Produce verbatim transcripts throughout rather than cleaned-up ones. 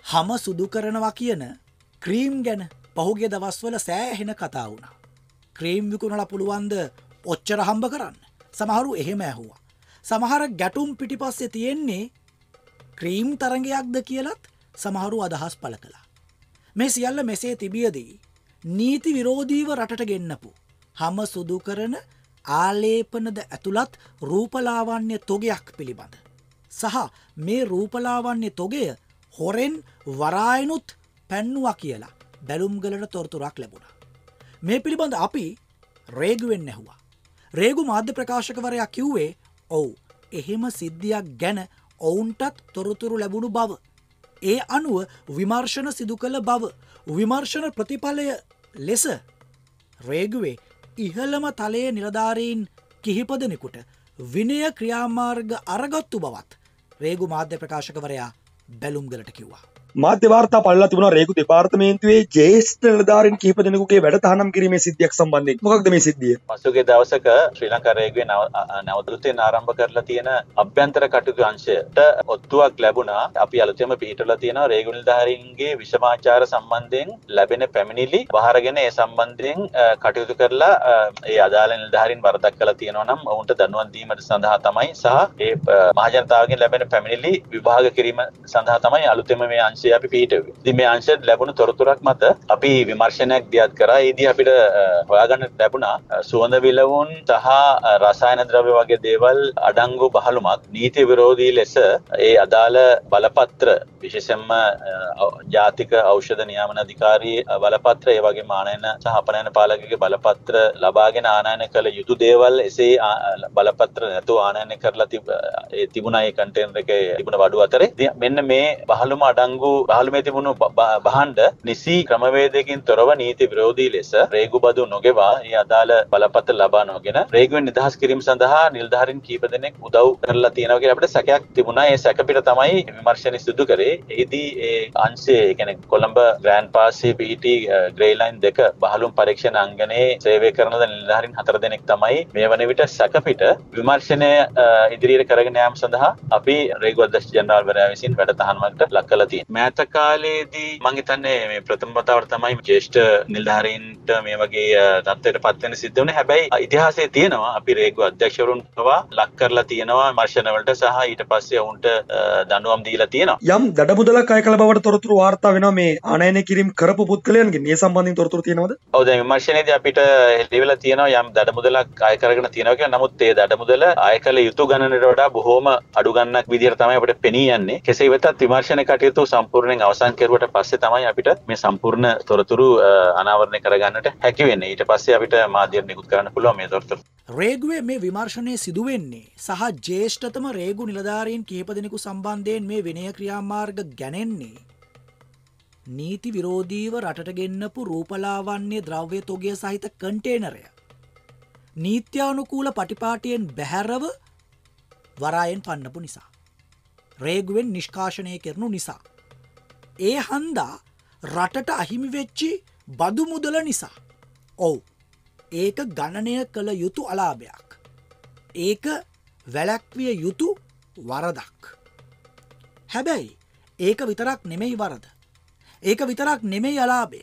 හම සුදු කරනවා කියන ක්‍රීම් ගැන පහුගිය දවස්වල සෑහෙන කතා වුණා. ක්‍රීම් විකුණලා පුළුවන්ද ඔච්චර හම්බ කරන්න? සමහරු එහෙම ඇහුවා. සමහර ගැටුම් පිටිපස්සේ තියෙන්නේ ක්‍රීම් තරංගයක්ද කියලත් සමහරු අදහස් පළ කළා. මේ සියල්ල මෙසේ තිබියදී නීති විරෝධීව රටට ගෙන්නපු හම සුදු කරන ආලේපනද ඇතුළත් රූපලාවන්‍ය තොගයක් පිළිබඳ සහ මේ රූපලාවන්‍ය තොගය හොරෙන් වරායනුත් පැන්නුවා කියලා බැලුම්ගලට තොරතුරක් ලැබුණා. මේ පිළිබඳ අපි රේගුවෙන් ඇහුවා. රේගු මාධ්‍ය ප්‍රකාශකවරයා කිව්වේ ඔව් එහෙම සිද්ධියක් ගැන ඔවුන්ටත් තොරතුරු ලැබුණු බව. ඒ අනුව විමර්ශන සිදු කළ බව. විමර්ශන ප්‍රතිඵලය ලෙස රේගුවේ ඉහළම තලයේ නිලධාරීන් කිහිප දෙනෙකුට විනය ක්‍රියාමාර්ග අරගත්තු බවත් රේගු මාධ්‍ය ප්‍රකාශකවරයා බැලුම්ගලට කිව්වා. මාධ්‍ය වාර්තා පළලා තිබුණා රේගු දෙපාර්තමේන්තුවේ ජ්‍යෙෂ්ඨ නිලධාරීන් කිහිප දෙනෙකුගේ වැඩ තහනම් කිරීමේ සිද්ධියක් සම්බන්ධයෙන් මොකක්ද මේ සිද්ධිය? පසුගිය දවසක ශ්‍රී ලංකා රේගුවේ නවදෘතෙන් ආරම්භ කරලා තියෙන අභ්‍යන්තර කටයුතු අංශයට ඔත්තුවක් ලැබුණා. අපි අලුතෙන්ම පිටුලා තියෙනවා රේගු නිලධාරීන්ගේ විෂමාචාර සම්බන්ධයෙන් ලැබෙන පැමිණිලි බහරගෙන ඒ සම්බන්ධයෙන් කටයුතු කරලා ඒ අදාළ නිලධාරීන් වරදක් කළා තියෙනවා නම් ඔවුන්ට දඬුවම් දීමට සඳහා තමයි සහ ඒ මහජනතාවගෙන් ලැබෙන පැමිණිලි විභාග කිරීම සඳහා තමයි අලුතෙන්ම මේ අංශය අපි පිටුවේ. ඉතින් මේ අංශයට ලැබුණු තොරතුරක් මත අපි විමර්ශනයක් දියත් කරා. ඒදී අපිට හොයාගන්න ලැබුණා සුවඳ විලවුන් සහ රසායන ද්‍රව්‍ය වගේ දේවල් අඩංගු බහලුමක් නීති විරෝධී ලෙස ඒ අදාළ බලපත්‍ර විශේෂයෙන්ම ජාතික ඖෂධ නියාමන අධිකාරියේ බලපත්‍ර ඒ වගේම ආනයන සහ අපනයන පාලකගේ බලපත්‍ර ලබාගෙන ආනයන කළ යුතු දේවල් එසේ බලපත්‍ර නැතුව ආනයන කරලා ඒ තිබුණා ඒ කන්ටේනර් එකේ තිබුණ වඩු අතරේ මෙන්න මේ බහලුම අඩංගු බහලුමේ තිබුණු භාණ්ඩ නිසි ක්‍රමවේදයකින් තොරව නීති විරෝධී ලෙස රේගු බදු නොගෙවා ඒ අදාළ බලපත්‍ර ලබා නොගෙන රේගුවෙන් නිදහස් කිරීම සඳහා නිලධාරීන් කීප දෙනෙක් උදව් කරලා තියෙනවා කියලා අපිට සැකයක් තිබුණා. ඒ සැක පිට තමයි විමර්ශනය සිදු කරේ. එහිදී ඒ අංශයේ කියන්නේ කොළඹ ග්‍රෑන්ඩ් පාස්සේ පීටි ග්‍රේ ලයින් දෙක බහලුම් පරීක්ෂණ අංගනයේ සේවය කරන නිලධාරීන් හතර දෙනෙක් තමයි මේ වන විට සැක පිට විමර්ශනය ඉදිරියට කරගෙන යාම සඳහා අපි රේගු අධ්‍යක්ෂ ජනරාල්වරයා විසින් වැඩසටහනකට ලක් කළා තියෙනවා. මෑත කාලේදී මම හිතන්නේ මේ ප්‍රථම වතාවට තමයි ජ්‍යෙෂ්ඨ නිලධාරීන්ට මේ වගේ තත්ත්වයකට පත් වෙන්න සිද්ධ වුණේ. හැබැයි ඉතිහාසයේ තියෙනවා අපි රේගු අධ්‍යක්ෂවරුන් පවා ලක් කරලා තියෙනවා විමර්ශන වලට සහ ඊට පස්සේ උන්ට දඬුවම් දීලා තියෙනවා. යම් දඩමුදලක් අය කළ බවට තොරතුරු වාර්තා වෙනවා මේ ආනයනය කිරීම කරපු පුද්ගලයන්ගේ මේ සම්බන්ධයෙන් තොරතුරු තියෙනවද? ඔව් දැන් විමර්ශනයේදී අපිට හෙළිවෙලා තියෙනවා යම් දඩමුදලක් අය කරගෙන තියෙනවා කියලා. නමුත් ඒ දඩමුදල අය කළ යුතු ගණනට වඩා බොහෝම අඩු ගණනක් විදිහට තමයි අපිට පෙනී යන්නේ. කෙසේ වෙතත් විමර්ශන කටයුතු සම්පූර්ණයෙන් අවසන් කෙරුවට පස්සේ තමයි අපිට මේ සම්පූර්ණ තොරතුරු අනාවරණය කරගන්නට හැකි වෙන්නේ. ඊට පස්සේ අපිට මාධ්‍යයට නිකුත් කරන්න පුළුවන් මේ තොරතුරු. රේගුවේ මේ විමර්ශනය සිදුවෙන්නේ සහ ජ්‍යෙෂ්ඨතම රේගු නිලධාරීන් කිහිප දෙනෙකු සම්බන්ධයෙන් මේ විනය ක්‍රියාමාර්ග ගැනෙන්නේ නීති විරෝධීව රටට ගෙන්නපු රූපලාවන්‍ය ද්‍රව්‍ය තොගය සහිත කන්ටේනරය නීත්‍යානුකූල පටිපාටියෙන් බැහැරව වරායෙන් පන්නපු නිසා. රේගුවෙන් නිෂ්කාශනය කරනු නිසා. ඒ හන්දා රටට අහිමි වෙච්චි බදු මුදල නිසා. ඔව් ඒක ගණනය කළ යුතු අලාභයක්. ඒක වැළැක්විය යුතු වරදක්. හැබැයි ඒක විතරක් නෙමෙයි වරද. ඒක විතරක් නෙමෙයි අලාභය.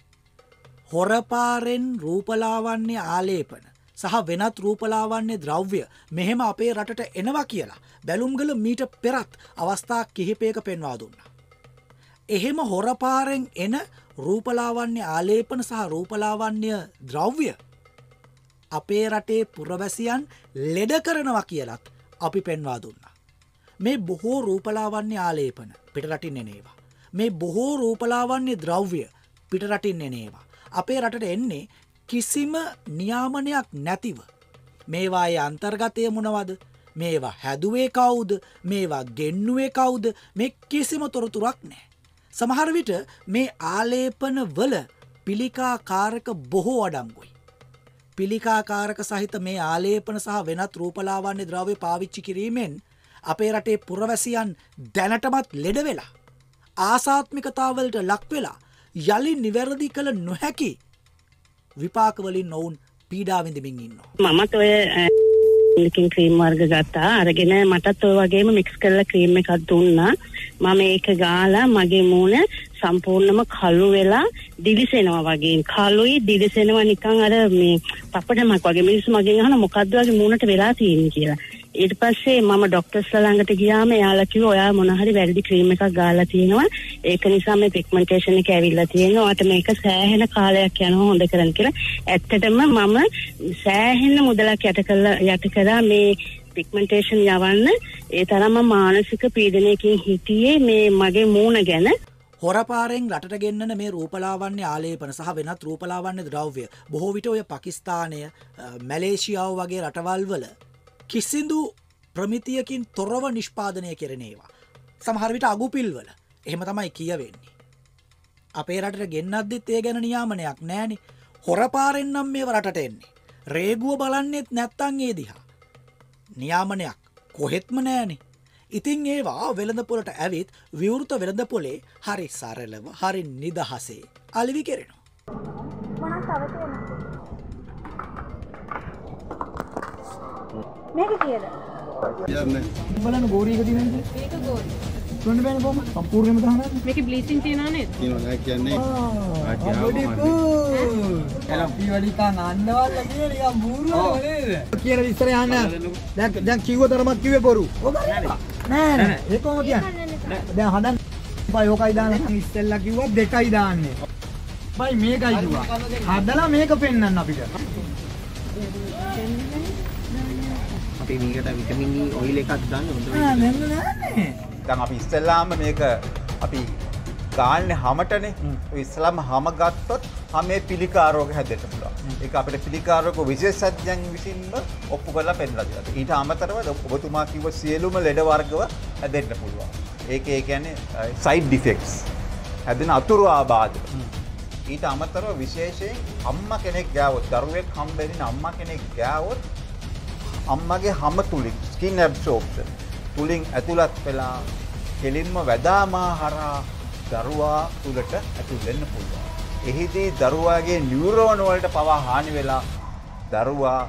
හොරපාරෙන් රූපලාවන්‍ය ආලේපන සහ වෙනත් රූපලාවන්‍ය ද්‍රව්‍ය මෙහෙම අපේ රටට එනවා කියලා බැලුම්ගල මීට පෙරත් අවස්ථා කිහිපයක පෙන්වා දුන්නා. එහෙම හොරපාරෙන් එන රූපලාවන්‍ය ආලේපන සහ රූපලාවන්‍ය ද්‍රව්‍ය අපේ රටේ පුරවැසියන් ලෙඩ කරනවා කියලත් අපි පෙන්වා දුන්නා. මේ බොහෝ රූපලාවන්‍ය ආලේපන පිටරටින් එන ඒවා. මේ බොහෝ රූපලාවන්‍ය ද්‍රව්‍ය පිටරටින් එන ඒවා. අපේ රටට එන්නේ කිසිම නියාමනයක් නැතිව. මේවායේ අන්තර්ගතය මොනවද? මේවා හැදුවේ කවුද? මේවා ගෙන්නුවේ කවුද? මේ කිසිම තොරතුරක් නැහැ. සමහර විට මේ ආලේපන වල පිළිකාකාරක බොහෝ අඩංගුයි. පිළිකාකාරක සහිත මේ ආලේපන සහ වෙනත් රූපලාවන්‍ය ද්‍රව්‍ය පාවිච්චි කිරීමෙන් අපේ රටේ පුරවැසියන් දැනටමත් ලෙඩ වෙලා ආසාත්මිකතාවලට ලක් වෙලා යලි නිවැරදි කළ නොහැකි විපාක වලින් ඔවුන් පීඩා විඳින්මින් ඉන්නවා. මමත් ඔය එකකින් ක්‍රීම් වර්ග ගත්තා. අරගෙන මටත් ඔය වගේම මික්ස් කරලා ක්‍රීම් එකක් දුන්නා. මම ඒක ගාලා මගේ මූණ සම්පූර්ණයෙන්ම කළු වෙලා දිලිසෙනවා වගේ. කළුයි දිලිසෙනවා නිකන් අර මේ පපඩමක් වගේ. මිනිස්සු මගෙන් අහන මොකද්ද වගේ මූණට වෙලා තියෙන්නේ කියලා. ඊට පස්සේ මම ડોක්ටර්ස්ලා ළඟට ගියාම එයාලා කිව්වා ඔයා මොන හරි වැරදි ක්‍රීම් එකක් ගාලා තියෙනවා. ඒක නිසා මේ පිග්මන්ටේෂන් එක ඇවිල්ලා තියෙනවා. ඔයාට මේක සෑහෙන කාලයක් යනවා හොඳ කරන්න කියලා. ඇත්තටම මම සෑහෙන මුදලක් යට කළා යට කරා මේ පිග්මන්ටේෂන් යවන්න. ඒ තරම්ම මානසික පීඩනයකින් හිටියේ මේ මගේ මූණ ගැන. හොරපාරෙන් රටට ගෙන්නන මේ රූපලාවන්‍ය ආලේපන සහ වෙනත් රූපලාවන්‍ය ද්‍රව්‍ය බොහෝ විට ඔය පාකිස්තානය මැලේසියාව වගේ රටවල් වල කිසිදු ප්‍රමිතියකින් තොරව නිෂ්පාදනය කෙරෙන ඒවා. සමහර විට අගුපිල්වල එහෙම තමයි කියවෙන්නේ. අපේ රටට ගෙන්නද්දිත් ඒ ගැන නියාමනයක් නෑනේ. හොරපාරෙන් නම් මේව රටට එන්නේ. රේගුව බලන්නෙත් නැත්තම් ඒ දිහා. නියාමනයක් කොහෙත්ම නෑනේ. ඉතින් ඒවා වෙළඳපොළට ඇවිත් විවෘත වෙළඳපොලේ හරි සරලව හරි නිදහසේ අලෙවි කෙරෙනවා. මොනක් තව තියෙනවද? මේක කීයද? යන්නේ. බලන්න ගෝරි එක තියෙනවද? මේක ගෝරි. තුන් බෑනේ කොහොමද? සම්පූර්ණයෙන්ම දානවා. මේකේ බ්ලීචින් තියනවා නේද? කියනවා නෑ කියන්නේ. එලා පීවලි කන් අන්නවල්ලා කියන නිකන් බූරුවම නේද? කියන විස්තර යන්න. දැන් දැන් කිව්ව තරමක් කිව්වේ බොරු. ඔබ නෑ නෑ ඒක කොහොමද කියන්නේ? දැන් හදන්න බයි ඔකයි දාන්න ඉස්සෙල්ලා කිව්වා දෙකයි දාන්නේ. බයි මේකයි කිව්වා. හදලා මේක පෙන්වන්න අපිට. අපි මේකට විටමින් E ඔයිල් එකක් දාන්න හොඳයි. නෑ නෑ නෑ. දැන් අපි ඉස්සෙල්ලාම මේක අපි ගාන්නේ හැමතනේ. ඔය ඉස්සෙල්ලාම හැම ගත්තොත් හැමේ පිළිකා රෝග හැදෙන්න පුළුවන්. ඒක අපිට පිළිකා රෝග විශේෂඥයන් විසින්ම ඔප්පු කරලා පෙන්නලා දෙනවා. ඊට අමතරව ඔබතුමා කිව්ව සියලුම ලෙඩ වර්ගව හැදෙන්න පුළුවන්. ඒක ඒ කියන්නේ සයිඩ් ඉෆෙක්ට්ස්. හැදෙන අතුරු ආබාධ. ඊට අමතරව විශේෂයෙන් අම්මා කෙනෙක් ගෑවොත් දරුවෙක් හම්බෙන්න අම්මා කෙනෙක් ගෑවොත් අම්මගේ හැම තුලින් ස්කින් ඇබ්සෝප්ෂන් තුලින් ඇතුළත් වෙලා කෙලින්ම වැදාමා හරහා දරුවා තුලට ඇතුල් වෙන්න පුළුවන්. එහිදී දරුවාගේ නියුරෝන වලට පවා හානි වෙලා දරුවා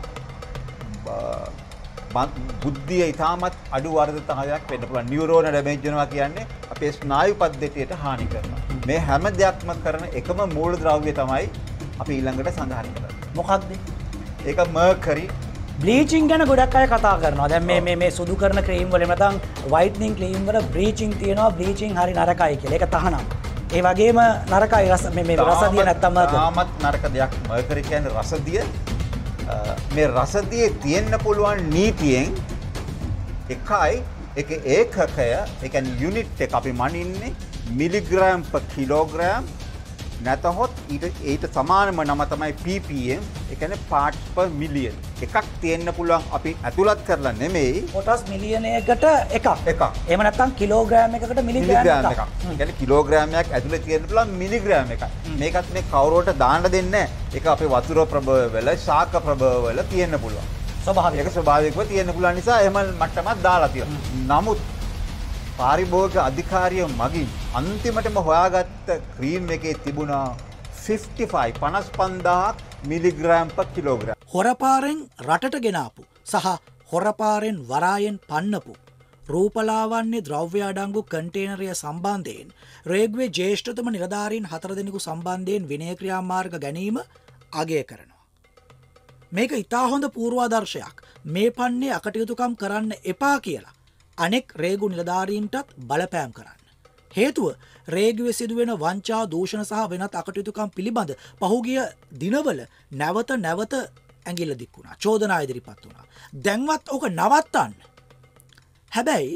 බුද්ධිය ඉතාමත් අඩු වර්ධනයක් වෙන්න පුළුවන්. නියුරෝන ඩැමේජ් වෙනවා කියන්නේ අපේ ස්නායු පද්ධතියට හානි කරනවා. මේ හැම දෙයක්ම කරන එකම මූලද්‍රව්‍ය තමයි අපි ඊළඟට සඳහන් කරන්නේ. මොකක්ද? ඒක මර්කරි. බ්ලීචින් ගැන ගොඩක් අය කතා කරනවා. දැන් මේ මේ මේ සුදු කරන ක්‍රීම් වල නැත්නම් වයිට්නින් ක්‍රීම් වල බ්ලීචින් තියෙනවා. බ්ලීචින් හරි නරකයි කියලා. ඒක තහනම්. ඒ වගේම නරකයි රස මේ මේ රසදිය නැත්තම් තාමත් නරක දෙයක්. මර්කරි කියන්නේ රසදිය. මේ රසදියේ තියෙන්න පුළුවන් නීතියෙන් එකයි ඒක ඒකකය ඒ කියන්නේ යුනිට් එක අපි මනින්නේ මිලිග්‍රෑම් per කිලෝග්‍රෑම් නැතහොත් ඊට ඊට සමානම නම තමයි ppm ඒ කියන්නේ parts per million එකක් තියෙන්න පුළුවන් අපි ඇතුළත් කරලා නෙමෙයි කොටස් මිලියනයකට එකක් එකක් එහෙම නැත්නම් කිලෝග්‍රෑම් එකකට මිලිග්‍රෑම් එකක් ඒ කියන්නේ කිලෝග්‍රෑමයක් ඇතුළේ තියෙන්න පුළුවන් මිලිග්‍රෑම් එකක් මේකත් මේ කවුරුවට දාන්න දෙන්නේ නැහැ ඒක අපේ වතුර ප්‍රභව වල ශාක ප්‍රභව වල තියෙන්න පුළුවන් ස්වභාවික ඒක ස්වභාවිකව තියෙන්න පුළුවන් නිසා එහෙම මට්ටමක් දාලා තියෙනවා නමුත් පාරිභෝගික අධිකාරිය මගින් අන්තිමටම හොයාගත්ත ක්‍රීම් එකේ තිබුණා පනස් පන්දාහක් මිලිග්‍රෑම් per කිලෝග්‍රෑම්. හොරපාරෙන් රටට ගෙනාපු සහ හොරපාරෙන් වරායෙන් පන්නපු රූපලාවන්‍ය ද්‍රව්‍ය අඩංගු කන්ටේනරය සම්බන්ධයෙන් රේගුවේ ජ්‍යෙෂ්ඨතම නිලධාරීන් හතර දෙනෙකු සම්බන්ධයෙන් විනය ක්‍රියාමාර්ග ගැනීම අගය කරනවා. මේක ඉතා හොඳ පූර්වාදර්ශයක්. මේ පන්නේ අකටයුතුකම් කරන්න එපා කියලා. අනෙක් රේගු නිලධාරීන්ටත් බලපෑම් කරන්න. හේතුව රේගුවේ සිදුවෙන වංචා දූෂණ සහ වෙනත් අකටයුතුකම් පිළිබඳ පහුගිය දිනවල නැවත නැවත ඇඟිල්ල දික් වුණා. චෝදනා ඉදිරිපත් වුණා. දැන්වත් ඕක නවත්තන්න. හැබැයි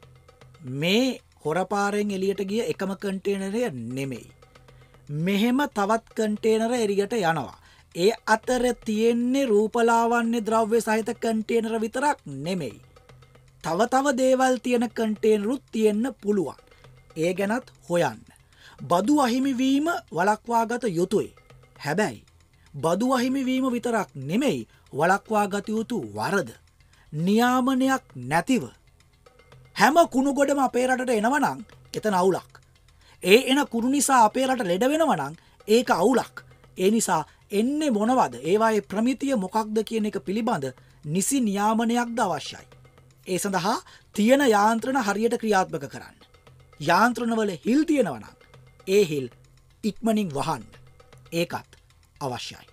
මේ හොරපාරෙන් එළියට ගිය එකම කන්ටේනරය නෙමෙයි. මෙහෙම තවත් කන්ටේනර එළියට යනවා. ඒ අතර තියෙන්නේ රූපලාවන්‍ය ද්‍රව්‍ය සහිත කන්ටේනර විතරක් නෙමෙයි. තව තව දේවල් තියෙන කන්ටේනරුත් තියෙන්න පුළුවන්. ඒ ගැනත් හොයන්න. බදු අහිමිවීම වලක්වාගත යුතුයි. හැබැයි බදු අහිමිවීම විතරක් නෙමෙයි වලක්වාගත යුතු වරද. නියාමනයක් නැතිව. හැම කුණු ගොඩම අපේ රටට එනවනං එතන අවුලක්. ඒ එන කුණු නිසා අපේ රට ලෙඩ වෙනවනං ඒක අවුලක්. ඒ නිසා එන්නේ මොනවද ඒවායේ ප්‍රමිතිය මොකක්ද කියන එක පිළිබඳ නිසි නියාමනයක්ද අවශ්‍යයි. ඒ සඳහා තියෙන යාන්ත්‍රණ හරියට ක්‍රියාත්මක කරන්න. යාන්ත්‍රණවල හිල් තියෙනවනම් ඒ හිල් ඉක්මනින් වහන්න. ඒකත් අවශ්‍යයි.